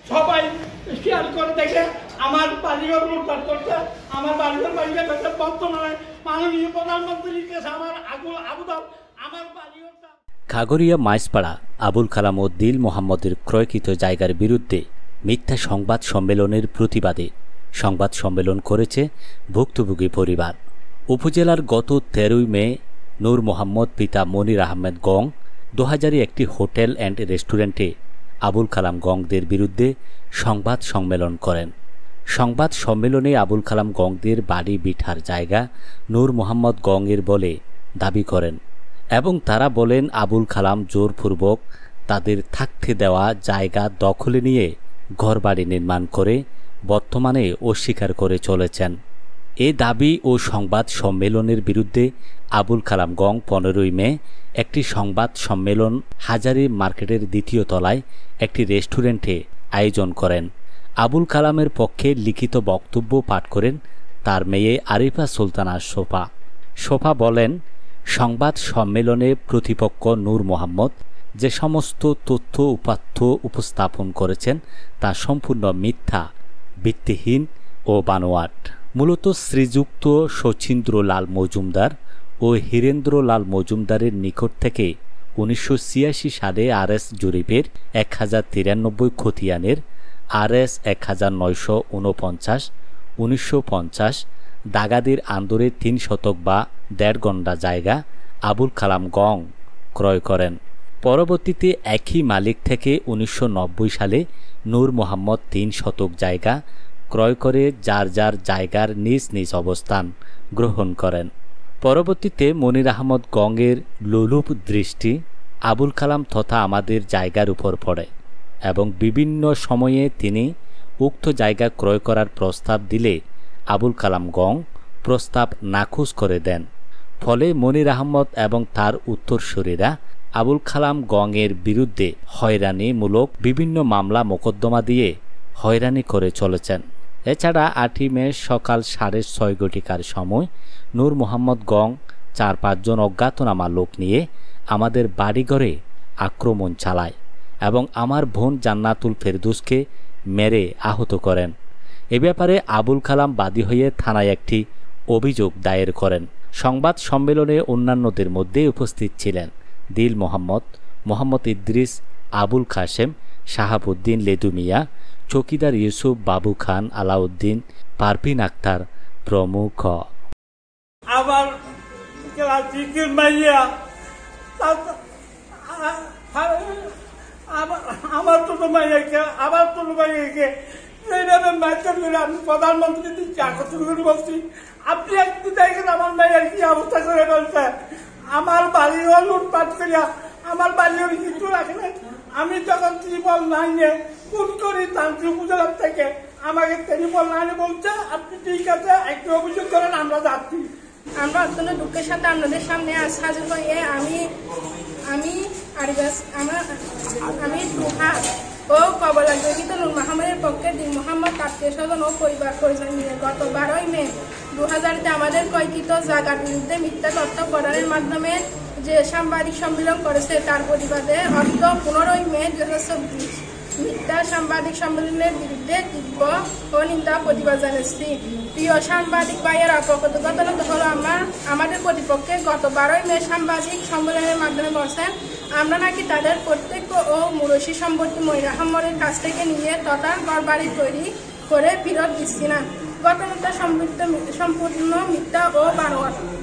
সবাই শেয়ার করে দেখে আমার বাড়িঘর লুটপাট করছে, আমার বাড়িঘর বাড়িঘর করছে। বর্তমানে মাননীয় প্রধানমন্ত্রীর কাছে আমার আবেদন, আমার বাড়িঘরটা। খাগড়িয়া মাইজপাড়া আবুল কালাম ও দিল মোহাম্মদের ক্রয়কৃত জায়গার বিরুদ্ধে মিথ্যা সংবাদ সম্মেলনের প্রতিবাদে সংবাদ সম্মেলন করেছে ভুক্তভোগী পরিবার। উপজেলার গত 13 মে নূর মোহাম্মদ পিতা মনির আহমেদ গং 2000-এ একটি হোটেল অ্যান্ড রেস্টুরেন্টে আবুল কালাম গংদের বিরুদ্ধে সংবাদ সম্মেলন করেন। সংবাদ সম্মেলনে আবুল কালাম গংদের বাড়ি বিঠার জায়গা নূর মোহাম্মদ গংয়ের বলে দাবি করেন এবং তারা বলেন আবুল কালাম জোরপূর্বক তাদের থাকতে দেওয়া জায়গা দখলে নিয়ে ঘরবাড়ি নির্মাণ করে বর্তমানে অস্বীকার করে চলেছেন। এ দাবি ও সংবাদ সম্মেলনের বিরুদ্ধে আবুল কালাম গং 15 মে একটি সংবাদ সম্মেলন হাজারী মার্কেটের 2য় তলায় একটি রেস্টুরেন্টে আয়োজন করেন। আবুল কালামের পক্ষে লিখিত বক্তব্য পাঠ করেন তার মেয়ে আরিফা সুলতানা শোভা বলেন, সংবাদ সম্মেলনে প্রতিপক্ষ নূর মোহাম্মদ যে সমস্ত তথ্য উপাত্ত উপস্থাপন করেছেন তা সম্পূর্ণ মিথ্যা, ভিত্তিহীন ও বানোয়াট। মূলত শ্রীযুক্ত শচীন্দ্রলাল মজুমদার ও হীরেন্দ্রলাল মজুমদারের নিকট থেকে 1986 সালে RS জরিপের 1093 খতিয়ানের RS 1949 1950 দাগাদির আন্দরে 3 শতক বা 1.5 গন্ডা জায়গা আবুল কালাম গং ক্রয় করেন। পরবর্তীতে একই মালিক থেকে 1990 সালে নূর মোহাম্মদ 3 শতক জায়গা ক্রয় করে যার যার জায়গার নিজ নিজ অবস্থান গ্রহণ করেন। পরবর্তীতে মনির আহমদ গংয়ের লোলুপ দৃষ্টি আবুল কালাম তথা আমাদের জায়গার উপর পড়ে এবং বিভিন্ন সময়ে তিনি উক্ত জায়গা ক্রয় করার প্রস্তাব দিলে আবুল কালাম গং প্রস্তাব নাকচ করে দেন। ফলে মনির আহমদ এবং তার উত্তরসূরিরা আবুল কালাম গংয়ের বিরুদ্ধে হয়রানিমূলক বিভিন্ন মামলা মোকদ্দমা দিয়ে হয়রানি করে চলেছেন। এছাড়া 8 মে সকাল 6:30 ঘটিকার সময় নূর মোহাম্মদ গং 4-5 জন অজ্ঞাতনামা লোক নিয়ে আমাদের বাড়িঘরে আক্রমণ চালায় এবং আমার বোন জান্নাতুল ফেরদৌসকে মেরে আহত করেন। এ ব্যাপারে আবুল কালাম বাদী হয়ে থানায় একটি অভিযোগ দায়ের করেন। সংবাদ সম্মেলনে অন্যান্যদের মধ্যে উপস্থিত ছিলেন দিল মোহাম্মদ, মোহাম্মদ ইদ্রিস, আবুল কাশেম, শাহাবুদ্দিন লেদু মিয়া, চৌকিদার ইউসুফ, বাবু খান, আলাউদ্দিন, পারভিন আক্তার প্রমুখ। আবার আমার ছোট মাইয়াকে আবার ছোট মাইয়াকে এইভাবে ম্যাচের করে আমি প্রধানমন্ত্রী দিচ্ছি আকর্ষণ করে বলছি, আপনি একটু দেখেন আমার মাইয়ার কি অবস্থা করে বলছে। আমার বাড়িও লুটপাট করিয়া আমার বাড়িও কিছু রাখে নাই। আমি যখন ত্রিপল নাইনে ফোন করি তান্ত্রিক উপজেলার থেকে আমাকে ত্রিপল নাইনে বলছে আপনি ঠিক আছে একটু অভিযোগ করেন, আমরা যাচ্ছি। আমরা অত্যন্ত দুঃখের সাথে আপনাদের সামনে হাজির হয়ে আমি দুহা ও কবলাজড়িত নূর মোহাম্মদের পক্ষে দিল মোহাম্মদ আত্মীয় স্বজন ও পরিবার পরিজন নিয়ে গত 12 মে 2000-তে আমাদের ক্রয়কৃত জায়গার বিরুদ্ধে মিথ্যা তথ্য প্রদানের মাধ্যমে যে সাংবাদিক সম্মেলন করেছে তার প্রতিবাদে 15 মে 2024 মিথ্যা সাংবাদিক সম্মেলনের বিরুদ্ধে তীব্র ও নিন্দা প্রতিবাদ জানাচ্ছি। প্রিয় সাংবাদিক ভাইয়েরা, প্রকৃত ঘটনা হলো আমাদের প্রতিপক্ষে গত 12 মে সাংবাদিক সম্মেলনের মাধ্যমে বলছেন আমরা নাকি তাদের প্রত্যক্ষ ও মুরসি সম্পত্তি মনির আহমদের কাছ থেকে নিয়ে তথা ঘরবাড়ি তৈরি করে ফেরত দিচ্ছি না। ঘটনাটা সম্পূর্ণ মিথ্যা ও বানোয়াট।